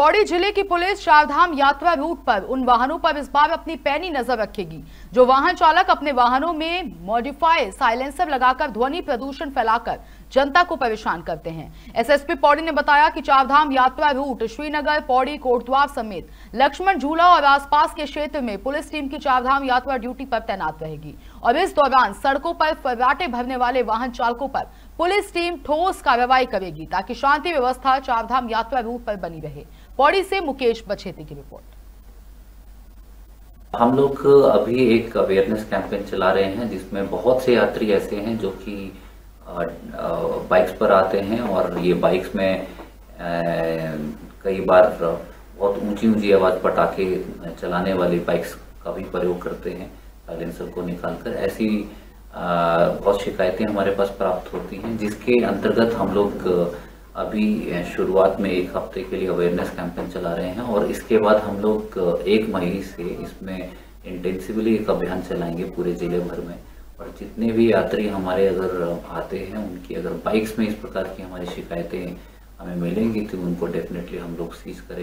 पौड़ी जिले की पुलिस चारधाम यात्रा रूट पर उन वाहनों पर इस बार अपनी पैनी नजर रखेगी जो वाहन चालक अपने वाहनों में मॉडिफाई साइलेंसर लगाकर ध्वनि प्रदूषण फैलाकर जनता को परेशान करते हैं। एसएसपी पौड़ी ने बताया कि चारधाम यात्रा रूट श्रीनगर, पौड़ी, कोटद्वार समेत लक्ष्मण झूला और आसपास के क्षेत्र में पुलिस टीम की चारधाम यात्रा ड्यूटी पर तैनात रहेगी और इस दौरान सड़कों पर फर्राटे भरने वाले वाहन चालकों पर पुलिस टीम ठोस कार्रवाई करेगी ताकि शांति व्यवस्था चारधाम यात्रा रूट पर बनी रहे। पौड़ी से मुकेश बछेती की रिपोर्ट। हम लोग अभी एक अवेयरनेस कैंपेन चला रहे हैं जिसमें बहुत से यात्री ऐसे हैं जो कि बाइक्स पर आते हैं और ये बाइक्स में कई बार बहुत ऊंची आवाज पटाखे चलाने वाली बाइक्स का भी प्रयोग करते हैं साइलेंसर को निकालकर। ऐसी बहुत शिकायतें हमारे पास प्राप्त होती हैं जिसके अंतर्गत हम लोग अभी शुरुआत में एक हफ्ते के लिए अवेयरनेस कैंपेन चला रहे हैं और इसके बाद हम लोग 1 मई से इसमें इंटेंसिवली एक अभियान चलाएंगे पूरे जिले भर में। और जितने भी यात्री हमारे अगर आते हैं उनकी अगर बाइक्स में इस प्रकार की हमारी शिकायतें हमें मिलेंगी तो उनको डेफिनेटली हम लोग सीज करेंगे।